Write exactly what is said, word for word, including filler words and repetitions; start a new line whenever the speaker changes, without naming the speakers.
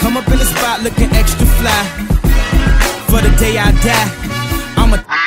Come up in the spot looking extra fly. For the day I die, I'm a